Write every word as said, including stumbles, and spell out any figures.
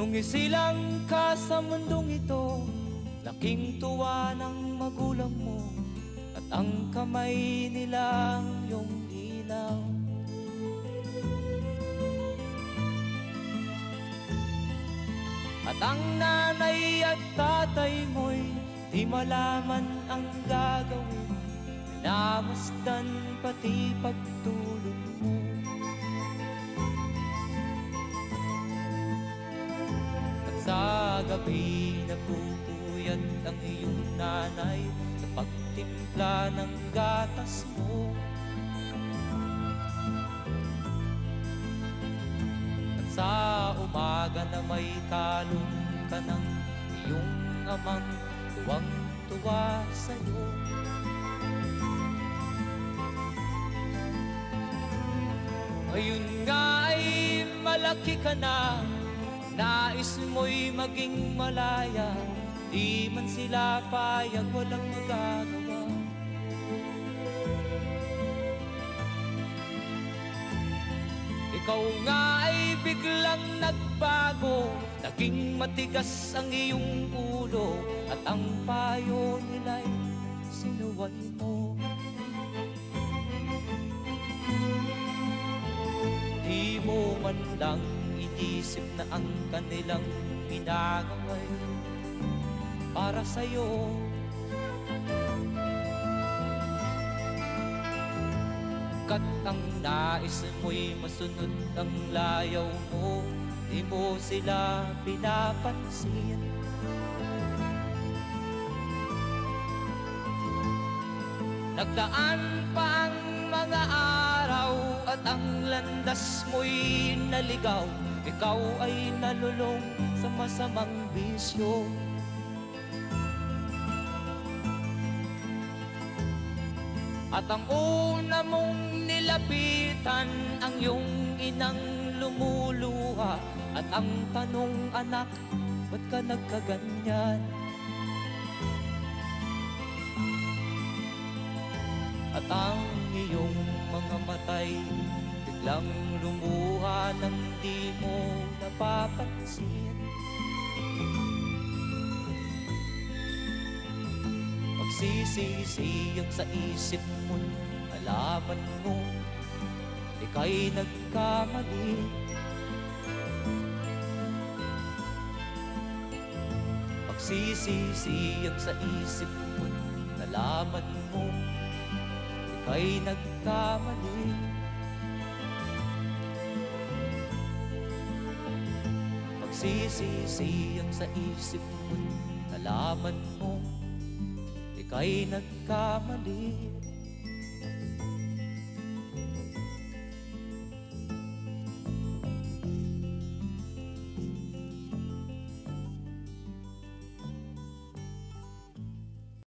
Nung isilang ka sa mundong ito, laking tuwa ng magulang mo, at ang kamay nila ang iyong ilaw. At ang nanay at tatay mo'y di malaman ang gagawin, minamasdan pati pagtulog mo. At sa gabi nagpupuyat ang iyong nanay sa pagtimpla ng gatas mo. At sa umaga na may kalong ka ng iyong amang tuwang-tuwa sa'yo. Ngayon nga ay malaki ka na, nais mo'y maging malaya, di man sila payag, walang magagawa. Ikaw nga ay biglang nagbago, naging matigas ang iyong ulo, at ang payo nila'y sinuway mo. Di mo man lang inisip na ang kanilang ginagawa'y para sa'yo. Kat ang nais mo'y masunod ang layaw mo, di mo sila pinapansin. Nagdaan pa ang mga araw at ang landas mo'y naligaw, ikaw ay nalulong sa masamang bisyo. At ang una mong nilapitan ang iyong inang lumuluha, at ang tanong, anak, ba't ka nagkaganyan? At ang iyong mga matay biglang lumuha nang di mo napapansin. Magsisisiyag sa isip mo, alaman mo ika'y nagkamali. Magsisisiyag sa isip mo, alaman mo ika'y nagkamali. Magsisisiyag sa isip mo, alaman mo ika'y nagkamali.